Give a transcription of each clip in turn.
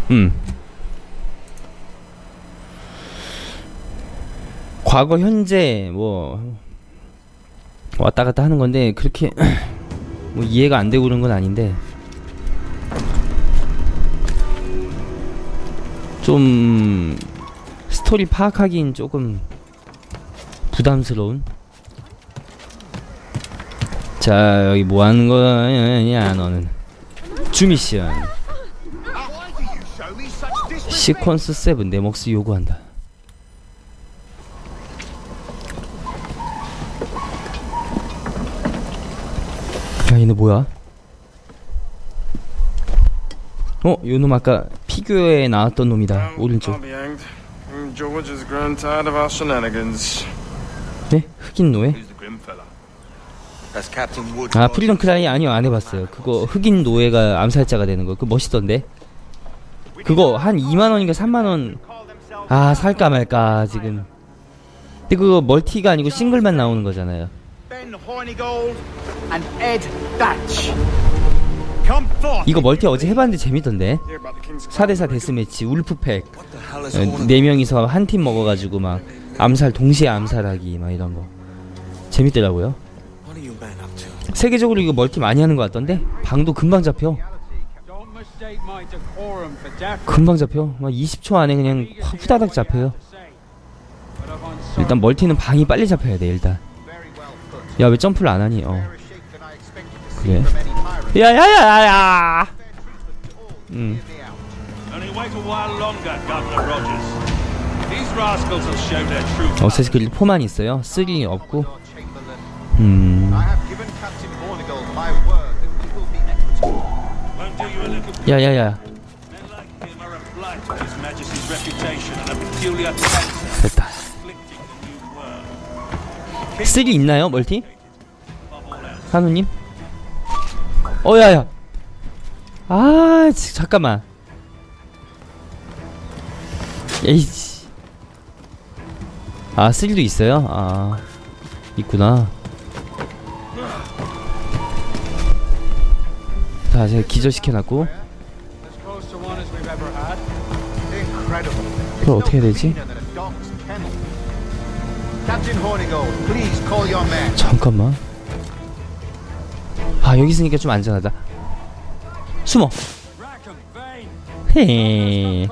과거 현재 뭐 왔다 갔다 하는 건데 그렇게 뭐 이해가 안 되고 그런 건 아닌데 좀 스토리 파악하기엔 조금 부담스러운. 자, 여기 뭐 하는 거냐 너는. 주미션 시퀀스 7 내 몫을 요구한다. 야, 얘네 뭐야? 요놈 아까 피규어에 나왔던 놈이다. 오른쪽. 네? 흑인 노예? 아, 프리덤 크라이 아니요, 안 해봤어요. 그거 흑인 노예가 암살자가 되는 거 그거 멋있던데. 그거 한 2만원인가 3만원. 아, 살까 말까 지금. 근데 그거 멀티가 아니고 싱글만 나오는 거잖아요. 이거 멀티 어제 해봤는데 재밌던데. 4대4 데스매치 울프팩 4명이서 한 팀 먹어가지고 막 암살 동시에 암살하기 막 이런거 재밌더라고요. 세계적으로 이거 멀티 많이 하는 것 같던데. 방도 금방 잡혀. 금방 잡혀. 막 20초 안에 그냥 후다닥 잡혀요. 일단 멀티는 방이 빨리 잡혀야 돼 일단. 야, 왜 점프를 안 하니? 그래. 야야야야. 어쌔신 크리드 4만 있어요. 3 없고. 야야야. 됐다. 3 있나요 멀티? 한우님? 야야. 아, 잠깐만. 에이씨. 아, 3도 있어요? 아, 있구나. 자, 제가 기절시켜놨고. 그걸 어떻게 해야 되지? 잠깐만. 아, 여기 있으니까 좀 안전하다. 숨어. 헤.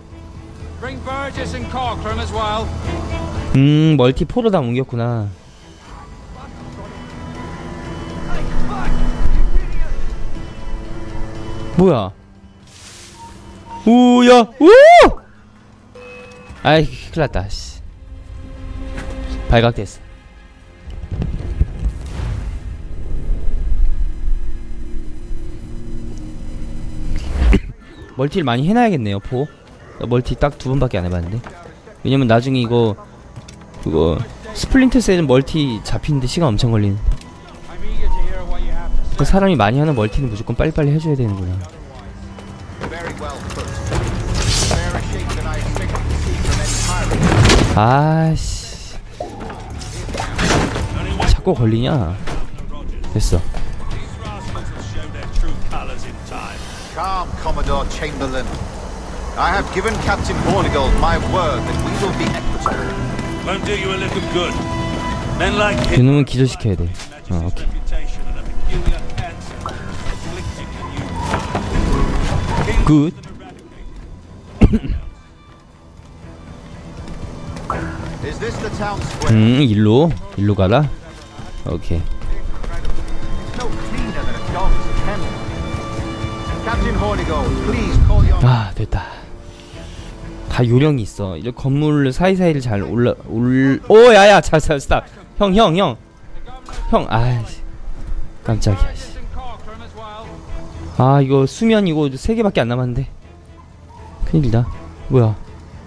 멀티 4로 다 옮겼구나. 뭐야? 우야, 우! 아이, 큰일났다. 씨. 발각됐어. 멀티를 많이 해놔야겠네요. 4 멀티 딱 2번밖에 안 해봤는데. 왜냐면 나중에 이거 그거 스플린터 셀은 멀티 잡히는데 시간 엄청 걸리는. 그 사람이 많이 하는 멀티는 무조건 빨리빨리 해줘야 되는구나. 아씨, 자꾸 걸리냐? 됐어. Calm, Commodore Chamberlain. I have given Captain Hornigold my word that we will be equitable. Won't do you a little good. Men like him. 이놈은 기절시켜야 돼. 오케이. 굿. Is this the town square? 일로 가라. 오케이. No cleaner than a dog's kennel. Captain Hornigold, please call your. 아, 됐다. 다 요령이 있어. 이 건물 사이사이를 잘 오, 야야, 잘 스탑. 형. 아이씨, 깜짝이야. 아, 이거 수면 이거 3개밖에 안 남았는데. 큰일이다. 뭐야?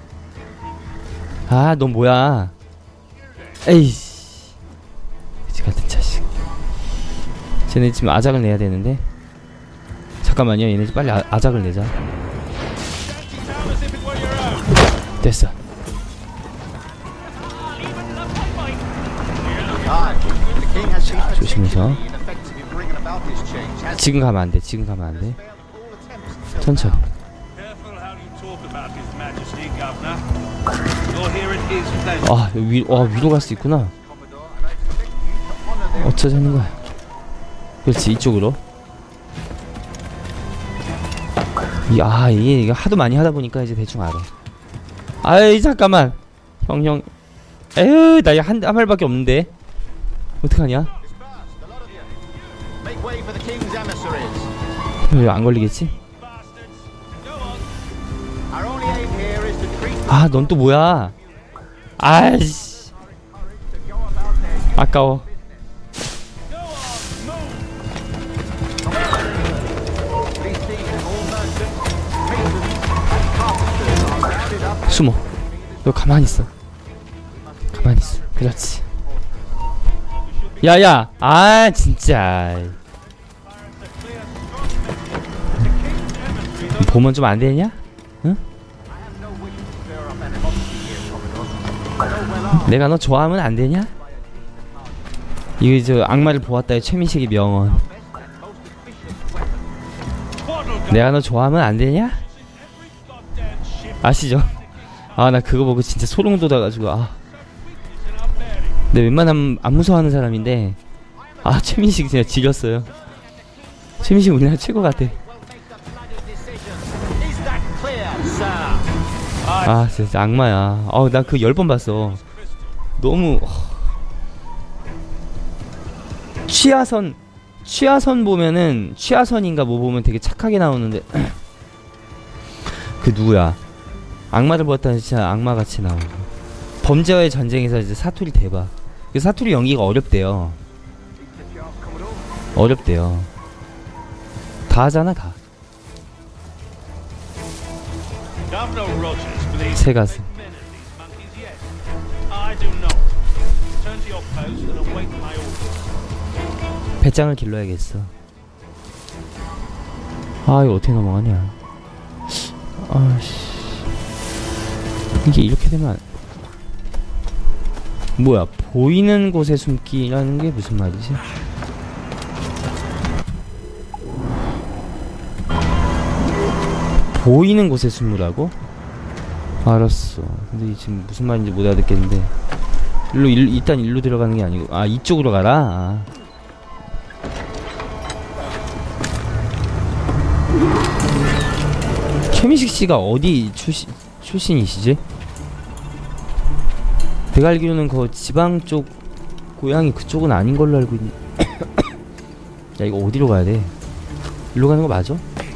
아, 너 뭐야? 에이씨, 그치 같은 자식. 쟤네 지금 아작을 내야 되는데. 잠깐만요, 얘네 빨리 아작을 내자. 됐어. 자, 조심해서. 지금 가면 안 돼. 천천히. 아 위로 갈 수 있구나. 어쩌자는 거야. 그렇지, 이쪽으로. 이게 하도 많이 하다 보니까 이제 대충 알아. 아이 잠깐만 형 에휴 나 한 발밖에 없는데 어떡하냐? 왜 안 걸리겠지? 아 넌 또 뭐야? 아이씨 아까워. 숨어. 너 가만히 있어. 가만히 있어. 그렇지. 야야. 아 진짜. 보면 좀 안 되냐? 응? 내가 너 좋아하면 안 되냐? 이거 저 악마를 보았다의 최민식의 명언. 내가 너 좋아하면 안 되냐? 아시죠? 아 나 그거 보고 진짜 소름 돋아가지고 근데 웬만하면 안 무서워하는 사람인데 최민식 진짜 지렸어요. 최민식 우리나라 최고 같아. 진짜 악마야. 나 그 10번 봤어. 너무 취하선 보면은 취하선인가 뭐 보면 되게 착하게 나오는데 그 누구야? 악마를 보았다는 진짜 악마같이 나오고. 범죄와의 전쟁에서 이제 사투리 대박. 그 사투리 연기가 어렵대요. 다 하잖아 다. 새 가슴. 배짱을 길러야겠어. 이거 어떻게 넘어가냐? 아씨. 이게 이렇게 되면 뭐야? 보이는 곳에 숨기라는 게 무슨 말이지? 보이는 곳에 숨으라고? 알았어. 근데 지금 무슨 말인지 못 알아듣겠는데. 일단 일로 들어가는 게 아니고 이쪽으로 가라. 최민식 씨가 어디 출신이시지? 내가 알기로는 그 지방 쪽 고향이 그쪽은 아닌 걸로 알고 있는. 야 이거 어디로 가야 돼? 일로 가는 거 맞아?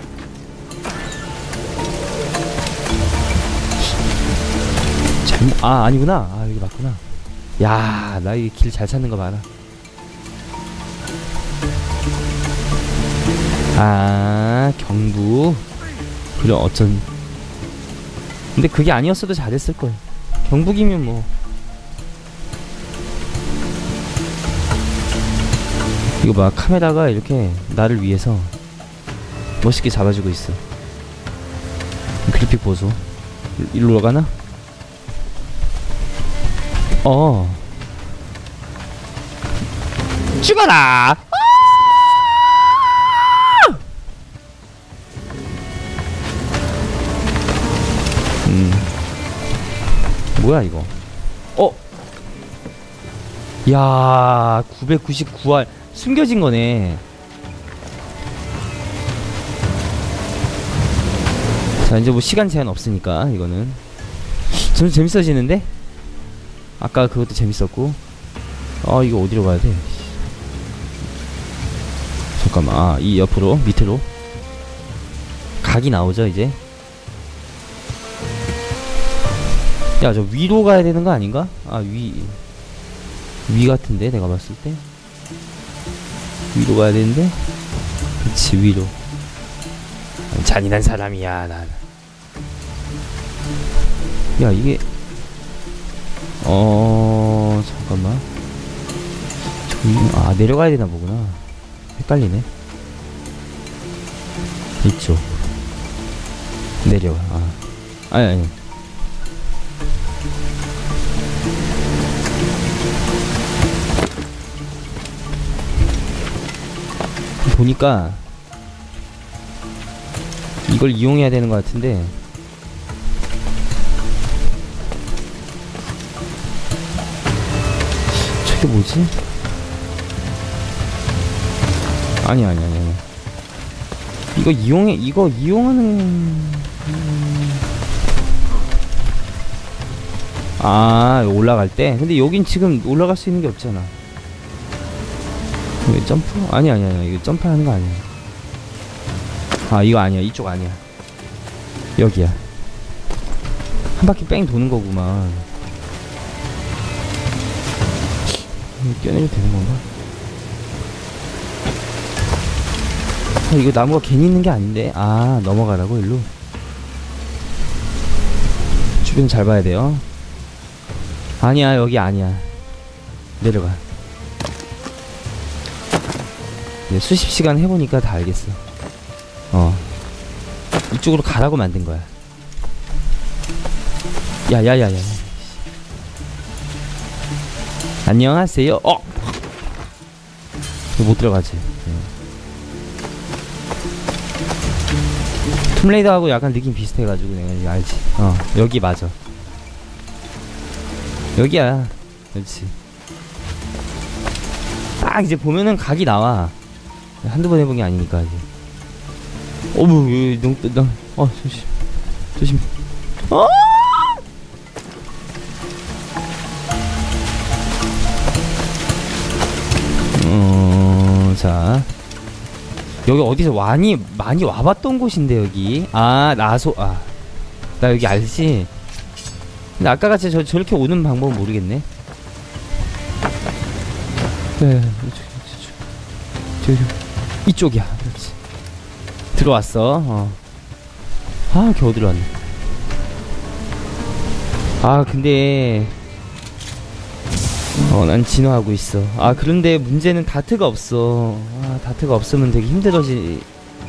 아니구나. 여기 맞구나. 야, 나 이 길 잘 찾는 거 봐라. 경부. 그래 근데 그게 아니었어도 잘했을 거야. 경북이면 뭐. 이거 봐, 카메라가 이렇게 나를 위해서 멋있게 잡아주고 있어. 그래픽 보소. 일로 가나? 죽어라! 뭐야 이거? 야, 999알 숨겨진 거네. 자, 이제 뭐 시간 제한 없으니까 이거는 좀 재밌어지는데? 아까 그것도 재밌었고. 이거 어디로 가야 돼? 잠깐만. 이 옆으로 밑으로 각이 나오죠 이제. 야, 저 위로 가야 되는 거 아닌가? 위 같은데 내가 봤을 때 위로 가야 되는데. 그치, 위로. 잔인한 사람이야 난. 야, 이게 잠깐만. 내려가야 되나 보구나. 헷갈리네. 이쪽 내려가. 아니 보니까 이걸 이용해야 되는 것 같은데 이게 뭐지? 아니. 이거 이용하는 아, 올라갈 때? 근데 여긴 지금 올라갈 수 있는 게 없잖아. 이거 점프? 아니야. 이거 점프하는 거 아니야. 아, 이거 아니야. 이쪽 아니야. 여기야. 한 바퀴 뺑 도는 거구만. 뛰어내려도 되는 건가? 아, 이거 나무가 괜히 있는 게 아닌데. 아, 넘어가라고 일로. 주변 잘 봐야 돼요. 아니야, 여기 아니야. 내려가. 네, 수십 시간 해보니까 다 알겠어. 이쪽으로 가라고 만든 거야. 야야야야. 안녕하세요. 못 들어가지. 툼레이더하고 약간 느낌 비슷해가지고 내가 알지. 여기 맞아. 여기야. 그렇지. 딱 이제 보면은 각이 나와. 한두 번 해본 게 아니니까 이제. 어머, 조심. 자, 여기 어디서 많이 와봤던 곳인데 여기. 나 여기 알지. 근데 아까같이 저렇게 오는 방법은 모르겠네. 네, 이쪽이야. 그렇지. 들어왔어. 겨우 들어왔네. 근데 난 진화하고 있어. 그런데 문제는 다트가 없어. 다트가 없으면 되게 힘들어지.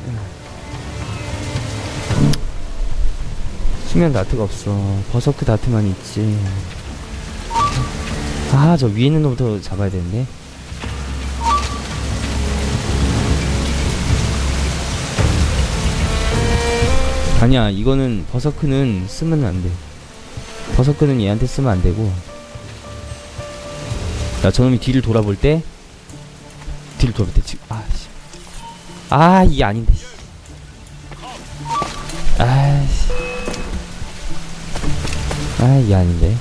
수면 다트가 없어. 버서크 다트만 있지. 저 위에 있는 놈부터 잡아야 되는데. 아니야, 이거는 버서크는 쓰면 안 돼. 버서크는 얘한테 쓰면 안 되고. 야, 저놈이 뒤를 돌아볼 때 지금 이게 아닌데. 이게 아닌데.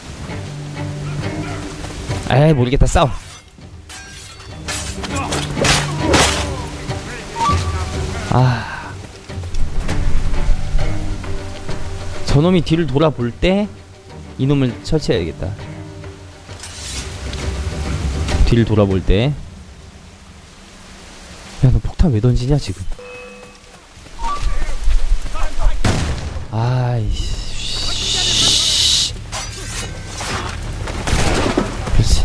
모르겠다. 싸워. 저놈이 뒤를 돌아볼 때 이놈을 처치해야겠다. 뒤를 돌아볼 때. 야, 너 폭탄 왜 던지냐 지금? 아이씨. 그렇지.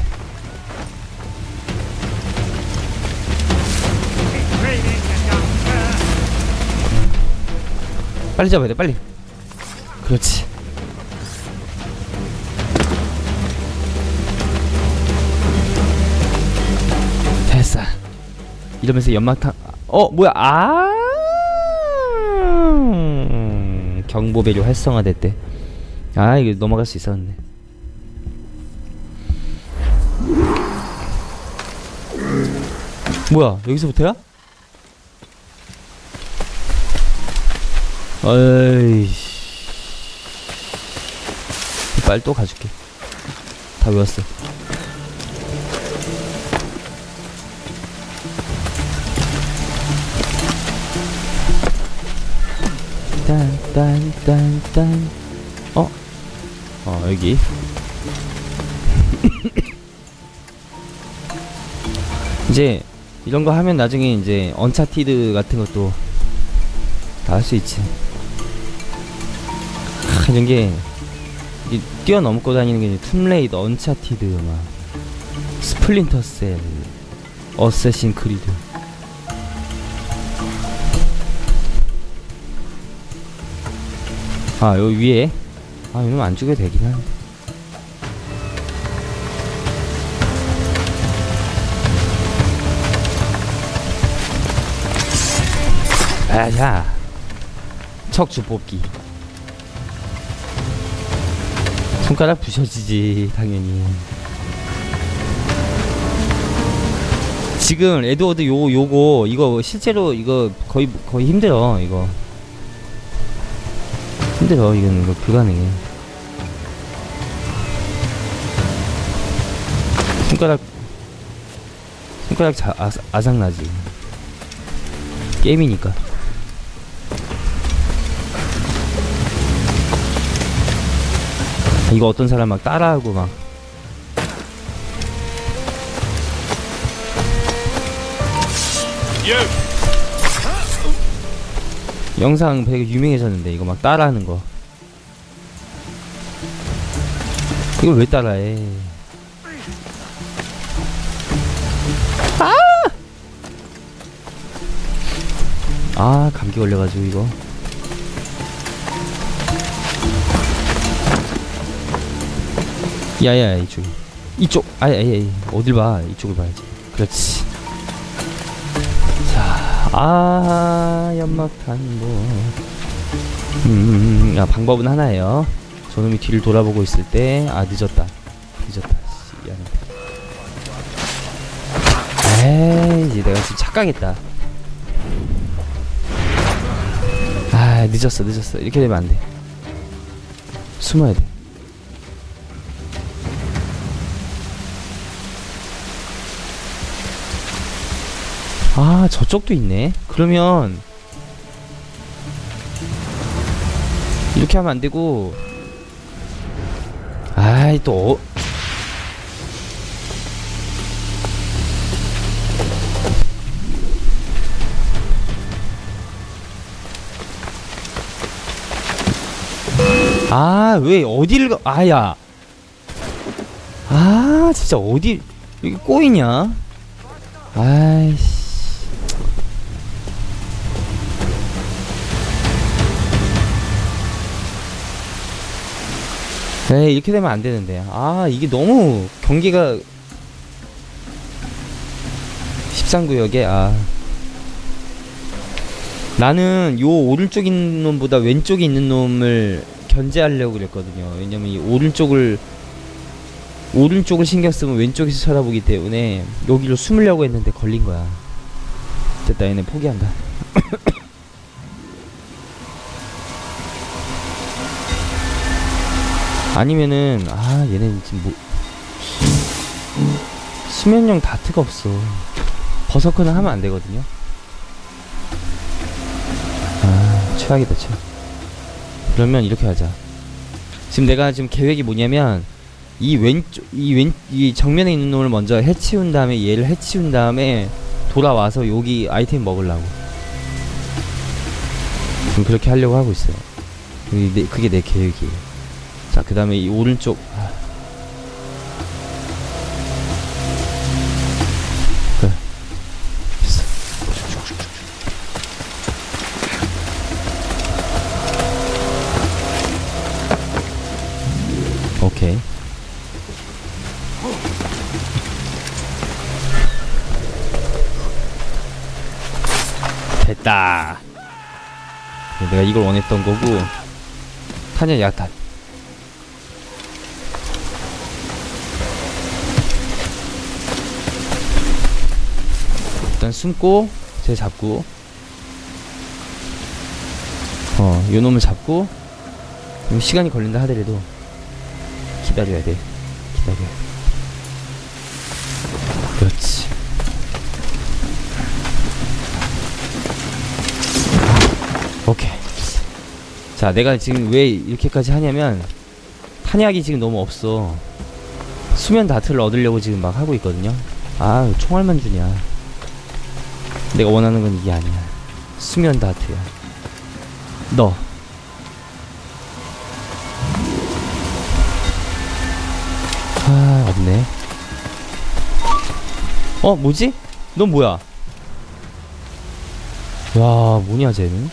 빨리 잡아야 돼, 빨리. 그렇지. 됐어. 이러면서 연막탄. 뭐야? 경보 배류 활성화됐대. 이거 넘어갈 수 있었네. 뭐야? 여기서부터야? 어이씨. 빨리 또 가줄게. 다 외웠어. 딴. 여기. 이제 이런 거 하면 나중에 이제 언차티드 같은 것도 다 할 수 있지. 이런 게 뛰어넘고 다니는 게 툼레이더, 언차티드, 막 스플린터 셀, 어쌔신 크리드. 여기 위에. 이놈 안 죽여도 되긴 하는데. 자, 척추 뽑기. 손가락 부셔지지 당연히. 지금 에드워드 요거 이거 실제로 이거 거의 힘들어. 이거 힘들어. 이건 이거 불가능해. 손가락 아작나지. 게임이니까. 이거 어떤 사람 막 따라하고 막 영상 되게 유명해졌는데 이거 막 따라하는 거. 이걸 왜 따라해? 아 감기 걸려가지고 이거. 야야 이쪽 아이 어딜 봐. 이쪽을 봐야지. 그렇지. 자 연막탄 야 방법은 하나예요. 저놈이 뒤를 돌아보고 있을 때 늦었다 씨, 미안해. 에이 내가 지금 착각했다. 늦었어. 이렇게 되면 안돼. 숨어야 돼. 저쪽도 있네. 그러면 이렇게 하면 안되고 또 왜 어디를 가? 진짜 어디 여기 꼬이냐? 아이씨. 에이 이렇게 되면 안 되는데. 이게 너무 경기가 13구역에 나는 요 오른쪽 있는 놈보다 왼쪽에 있는 놈을 견제하려고 그랬거든요. 왜냐면 이 오른쪽을 신경 쓰면 왼쪽에서 쳐다보기 때문에 여기로 숨으려고 했는데 걸린 거야. 됐다. 얘네 포기한다. 아니면은 얘네 지금 수면용 다트가 없어. 버서커는 하면 안 되거든요. 최악이다 최악. 그러면 이렇게 하자. 지금 내가 계획이 뭐냐면 이 정면에 있는 놈을 먼저 해치운 다음에 얘를 해치운 다음에 돌아와서 여기 아이템 먹으려고. 지금 그렇게 하려고 하고 있어요. 그게 내 계획이에요. 자, 그 다음에 이 오른쪽. 그래. 됐어. 오케이. 됐다. 내가 이걸 원했던 거고. 탄약 약탄. 일단 숨고 쟤 잡고 요 놈을 잡고 시간이 걸린다 하더라도 기다려야 돼. 기다려. 그렇지. 오케이. 자, 내가 지금 왜 이렇게까지 하냐면 탄약이 지금 너무 없어. 수면 다트를 얻으려고 지금 막 하고 있거든요. 총알만 주냐. 내가 원하는 건 이게 아니야. 수면 다트야. 너. 없네. 뭐지? 넌 뭐야? 야, 뭐냐 쟤는?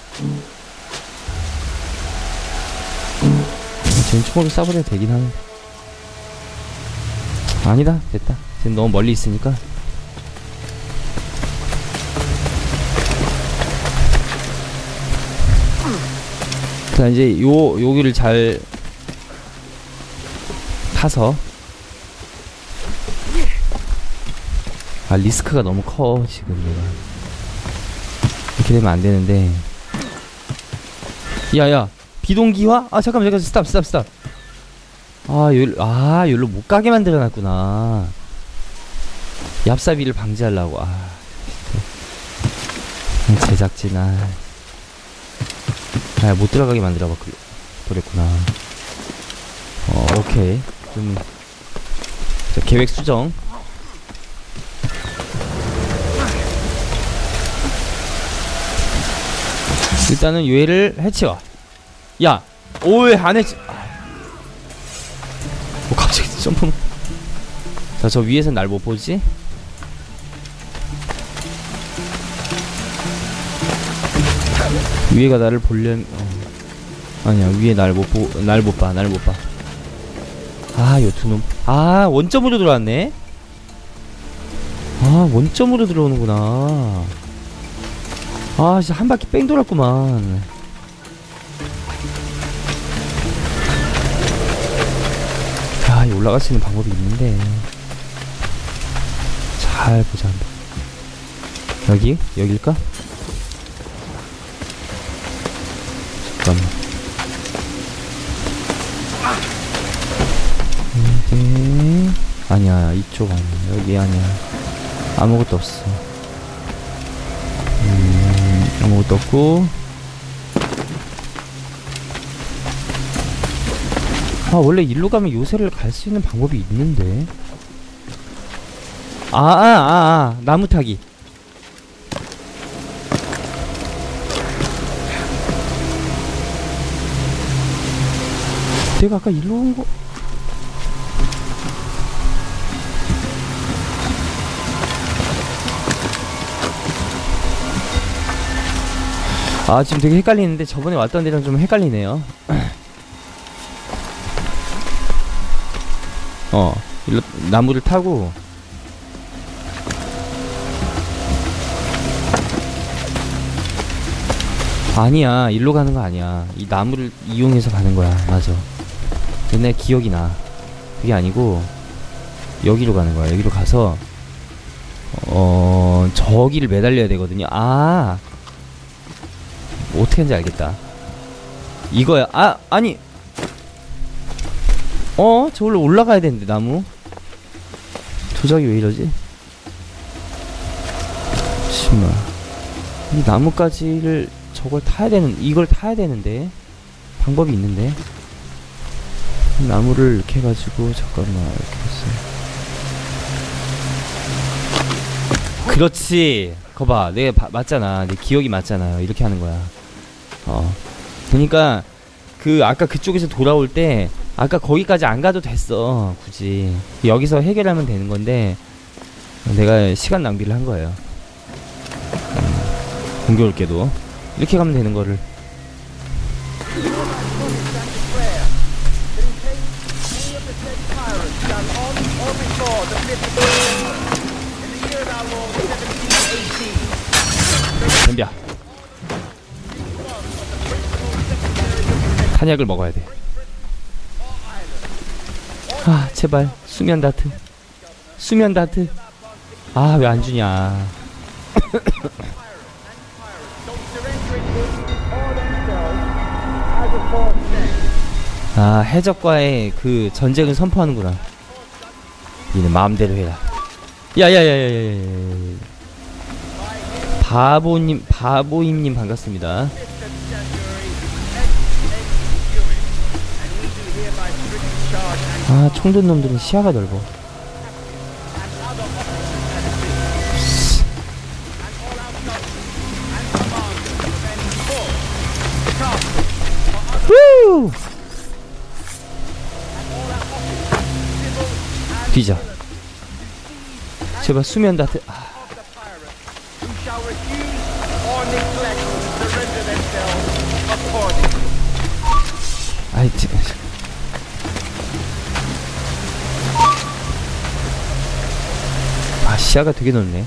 쟤는 총으로 쏴버려도 되긴 하는데. 아니다. 됐다. 쟤는 너무 멀리 있으니까. 자, 이제 여기를 잘 타서 아, 리스크가 너무 커 지금 내가. 이렇게 되면 안 되는데. 야야, 비동기화? 아 잠깐만 스탑. 여기로 못 가게 만들어놨구나. 얍삽이를 방지하려고. 제작진. 못 들어가게 만들어봐 그랬구나. 오케이. 좀 자, 계획 수정. 일단은 얘를 해치워. 야, 왜 안 해치? 갑자기 점프. 자, 저 위에서 날 못 보지? 위에가 나를 보려면 아니야, 위에 날 못 봐. 요 두 놈. 원점으로 들어왔네. 원점으로 들어오는구나. 진짜 한 바퀴 뺑 돌았구만. 올라갈 수 있는 방법이 있는데. 잘 보자. 여기일까? 잠깐만. 이게 아니야, 이쪽 아니야, 여기 아니야. 아무것도 없어. 아무것도 없고. 원래 일로 가면 요새를 갈 수 있는 방법이 있는데. 나무 타기. 내가 아까 일로 온 거. 지금 되게 헷갈리는데 저번에 왔던 데랑 좀 헷갈리네요. 일로 나무를 타고. 아니야, 일로 가는 거 아니야. 이 나무를 이용해서 가는 거야. 맞아. 옛날 기억이 나. 그게 아니고 여기로 가는 거야. 여기로 가서 저기를 매달려야 되거든요. 어떻게 하는지 알겠다. 이거야. 아니. 저걸로 올라가야 되는데, 나무. 조작이 왜 이러지? 정말. 이 나무까지를 이걸 타야 되는데. 방법이 있는데. 나무를 이렇게 해가지고, 잠깐만, 이렇게 했어요. 그렇지. 거봐. 내가 맞잖아. 내 기억이 맞잖아요. 이렇게 하는 거야. 그니까, 아까 그쪽에서 돌아올 때, 아까 거기까지 안 가도 됐어. 굳이 여기서 해결하면 되는 건데 내가 시간 낭비를 한 거예요. 공교롭게도 이렇게 가면 되는 거를. 덤벼. 탄약을 먹어야 돼. 제발 수면 다트. 왜 안 주냐. 해적과의 그 전쟁을 선포하는구나. 니네 마음대로 해라. 야야야야야야. 바보임님 반갑습니다. 총든 놈들은 시야가 넓어. 후! 뒤져. 제발 수면 다트. 시야가 되게 넓네.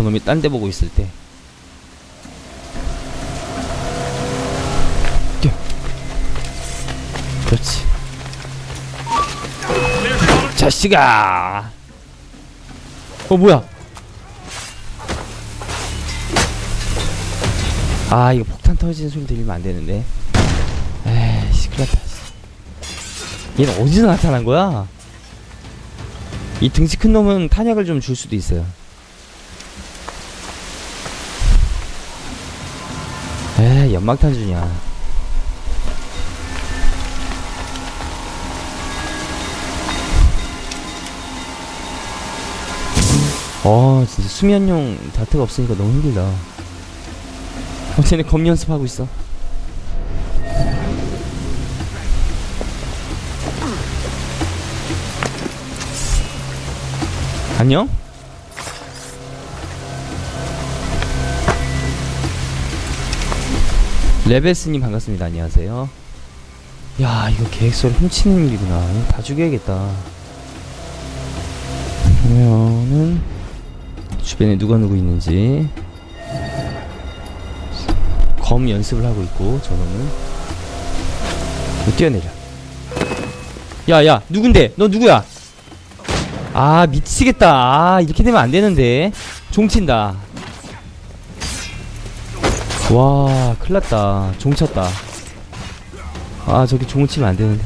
저놈이 딴 데 보고 있을 때. 뛰어. 그렇지. 자식아. 뭐야. 아, 이거 폭탄 터지는 소리 들리면 안 되는데. 에이씨, 큰일 났다. 얘는 어디서 나타난 거야? 이 등치 큰 놈은 탄약을 좀 줄 수도 있어요. 연막탄 주냐. 진짜 수면용 다트가 없으니까 너무 힘들다. 쟤네 검 연습하고 있어. 안녕? 레베스님 반갑습니다. 안녕하세요. 야, 이거 계획서를 훔치는 일이구나. 다 죽여야겠다. 그러면은 주변에 누가 누구 있는지. 검 연습을 하고 있고, 저거는 뛰어내려. 야야, 누군데? 너 누구야? 아, 미치겠다. 아, 이렇게 되면 안 되는데. 종친다. 와, 큰일 났다. 종쳤다. 아, 저기 종을 치면 안 되는데.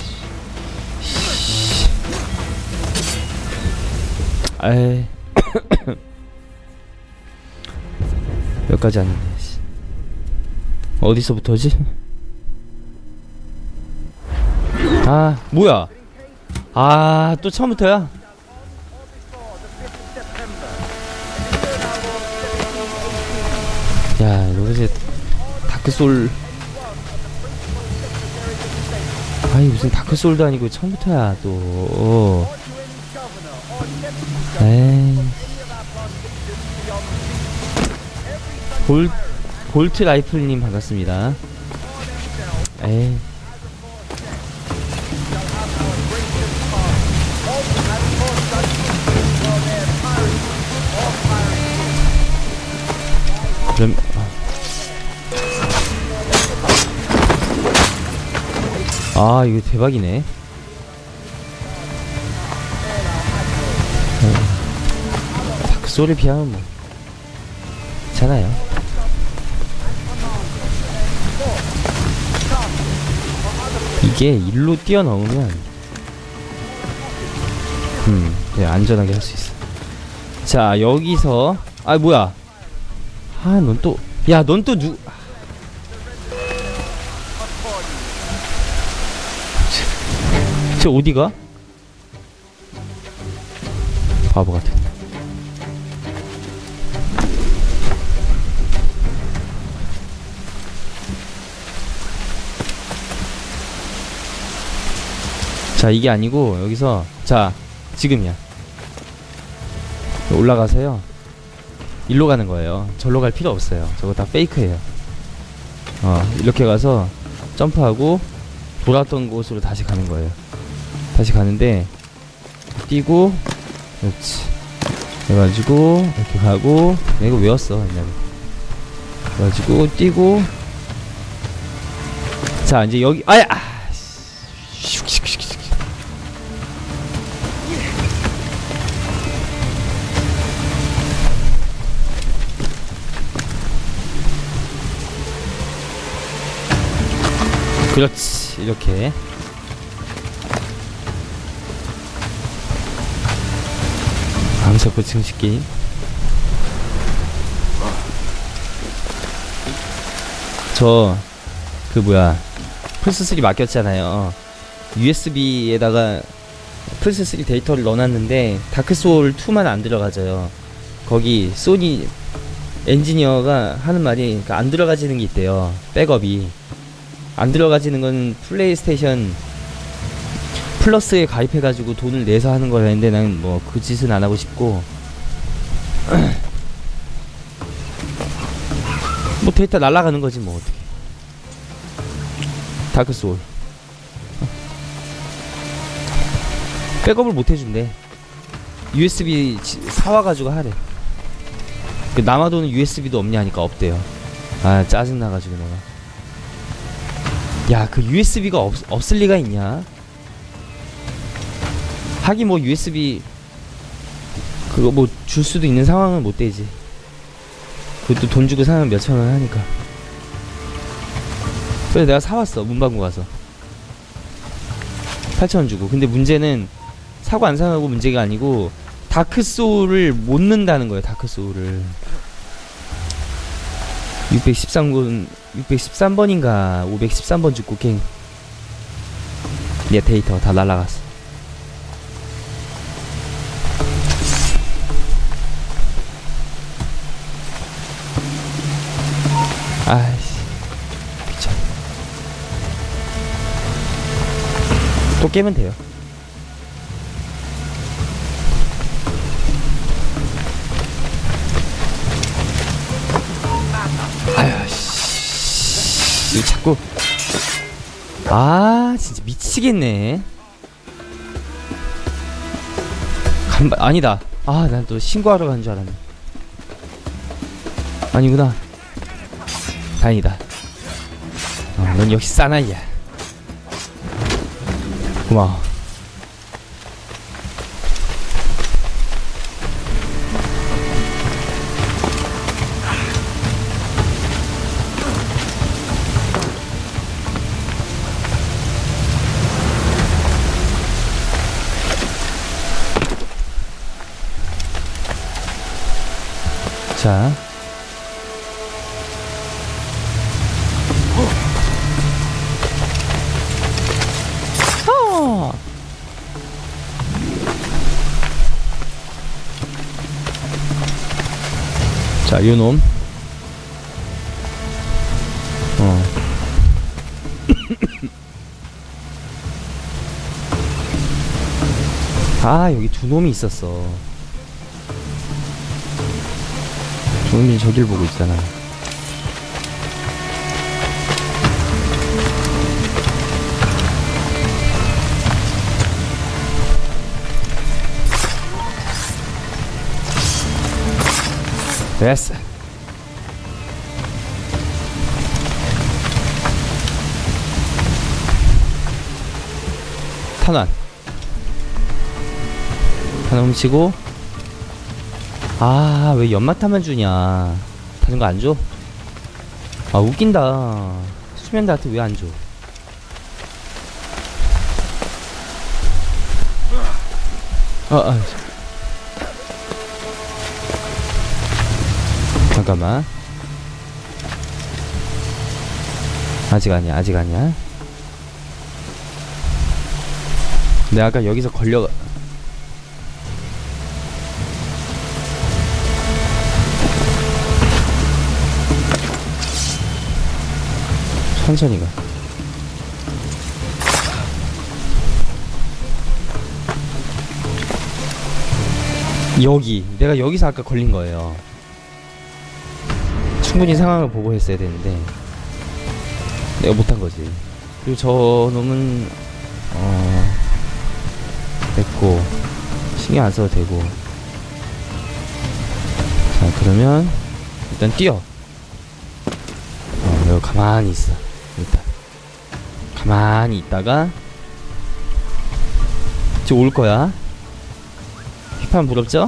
에이. 여기까지 왔는데. 어디서부터지? 아, 뭐야? 아, 또 처음부터야? 야, 너 이제 다크소울. 아니, 무슨 다크소울도 아니고 처음부터야 또. 에이. 볼트 라이플님 반갑습니다. 에이. 그럼 아, 이거 대박이네. 다크소울을 비하면 뭐 괜찮아요. 이게 일로 뛰어넘으면 네, 안전하게 할 수 있어. 자, 여기서 아, 뭐야. 아, 넌 또, 야, 넌 또 쟤 어디가? 바보 같은. 자, 이게 아니고 여기서, 자, 지금이야. 올라가서요, 일로 가는 거예요. 절로 갈 필요 없어요. 저거 다 페이크예요. 이렇게 가서 점프하고 돌았던 곳으로 다시 가는 거예요. 다시 가는데 뛰고, 그렇지. 그래가지고 이렇게 가고, 내가 이거 외웠어 옛날에. 그래가지고 뛰고. 자, 이제 여기 아야. 그렇지, 이렇게. 암살포 증식 게임. 저 그 뭐야, 플스3 맡겼잖아요. USB에다가 플스3 데이터를 넣어놨는데 다크소울2만 안 들어가져요. 거기 소니 엔지니어가 하는 말이, 그러니까 안 들어가지는 게 있대요. 백업이 안 들어가지는 건 플레이스테이션 플러스에 가입해가지고 돈을 내서 하는 거라는데, 난 뭐 그 짓은 안 하고 싶고 뭐 데이터 날아가는 거지 뭐. 어떻게 다크소울 백업을 못 해준대. USB 사와가지고 하래. 그 남아도는 USB도 없냐니까 없대요. 아 짜증나가지고 내가. 야 그 USB가 없을 리가 있냐. 하긴 뭐 USB 그거 뭐 줄 수도 있는 상황은 못 되지. 그것도 돈 주고 사면 몇천원 하니까. 그래서 내가 사왔어. 문방구 가서 8,000원 주고. 근데 문제는 사고 안 사고 문제가 아니고 다크소울을 못 넣는다는 거예요. 다크소울을 613번인가 513번 죽고 갱. 내 데이터 다 날라갔어. 아이씨 미쳐. 또 깨면 돼요. 아유 씨 이거 자꾸 아 진짜 미치겠네. 아니다. 아 난 또 신고하러 간 줄 알았네. 아니구나. 다행이다. 넌 역시 사나이야. 고마워. 자 자, 요놈. 아, 여기 두 놈이 있었어. 두 놈이 저길 보고 있잖아. 됐어. 탄환 훔치고. 아, 왜 연마탄만 주냐. 다른 거 안 줘? 아, 웃긴다. 수면다한테 왜 안 줘? 잠깐만. 아직 아니야, 아직 아니야. 내가 아까 여기서 걸려. 천천히 가. 여기 내가 여기서 아까 걸린 거예요. 충분히 상황을 보고 했어야 되는데 내가 못한 거지. 그리고 저 놈은 됐고 신경 안 써도 되고. 자, 그러면 일단 뛰어. 여기 가만히 있어. 일단 가만히 있다가 지금 올 거야. 휘파람 부럽죠?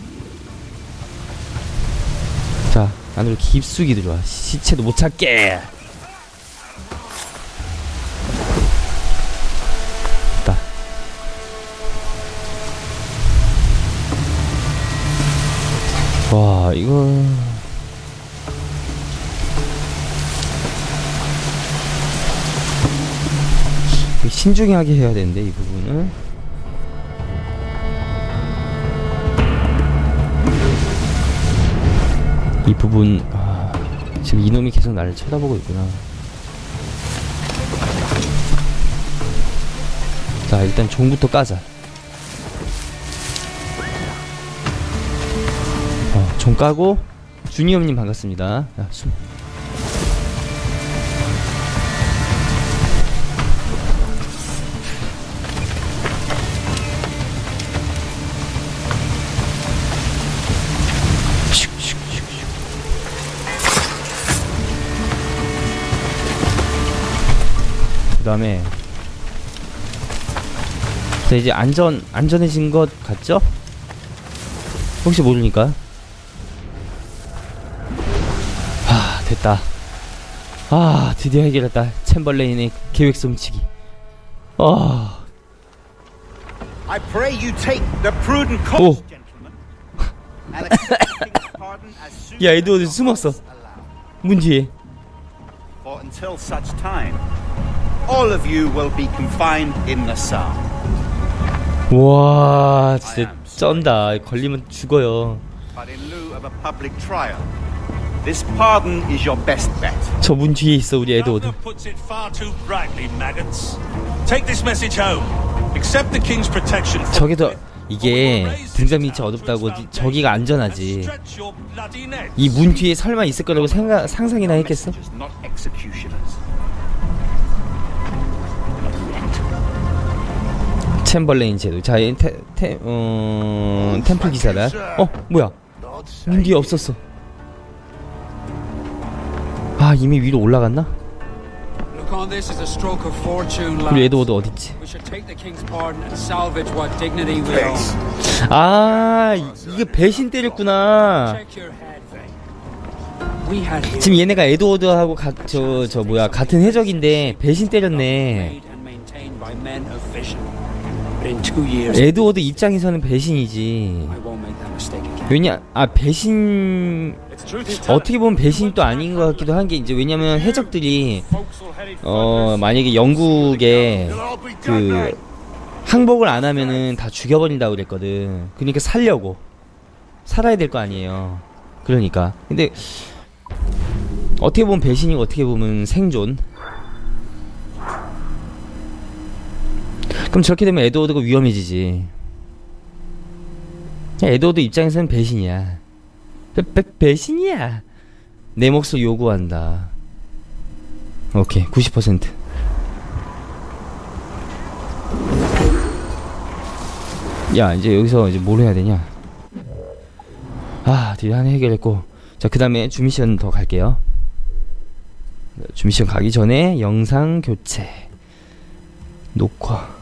자, 안으로 깊숙이 들어와. 시체도 못 찾게. 됐다. 와, 이거 신중하게 해야 되는데, 이 부분은. 이 부분, 지금 이놈이 계속 나를 쳐다보고 있구나. 자, 일단 종부터 까자. 종 까고. 주니엄님 반갑습니다. 야, 숨. 다음에 자 이제 안전해진 것 같죠? 혹시 모르니까. 됐다. 드디어 해결했다. 챔벌레인의 계획 솜치기. I pray you take the prudent course, gentlemen, and accept the king's pardon as soon 야, as 에드워드 your 숨었어. hearts allow. 문 뒤에. For until such time, all of you will be confined in the cell. 와, 진짜 쩐다. 걸리면 죽어요. But in lieu of a public trial, this pardon is your best bet. 저 문 뒤에 있어 우리 에드워드. Governor puts it far too brightly, maggots. Take this message home. Accept the king's protection. 저게 더 이게 등장 밑이 어둡다고 저기가 안전하지. 이 문 뒤에 설마 있을 거라고 상상이나 했겠어? Not executioners. 챔벌레인 제도. 자, 템플 기사다. 뭐야? 문 뒤에 없었어. 이미 위로 올라갔나? 우리 에드워드 어딨지? 이게 배신 때렸구나. 지금 얘네가 에드워드하고 같은 해적인데 배신 때렸네. 에드워드 입장에서는 배신이지. 배신 어떻게 보면 배신이 또 아닌 것 같기도 한 게 이제 왜냐면 해적들이 만약에 영국에 그 항복을 안 하면은 다 죽여버린다고 그랬거든. 그러니까 살아야 될 거 아니에요. 그러니까 근데 어떻게 보면 배신이고 어떻게 보면 생존. 그럼 저렇게 되면 에드워드가 위험해지지. 에드워드 입장에서는 배신이야. 배신이야. 내 몫을 요구한다. 오케이 90%. 야 이제 여기서 이제 뭘 해야 되냐. 드디어 하나 해결했고. 자 그 다음에 주미션 더 갈게요. 주미션 가기 전에 영상 교체 녹화.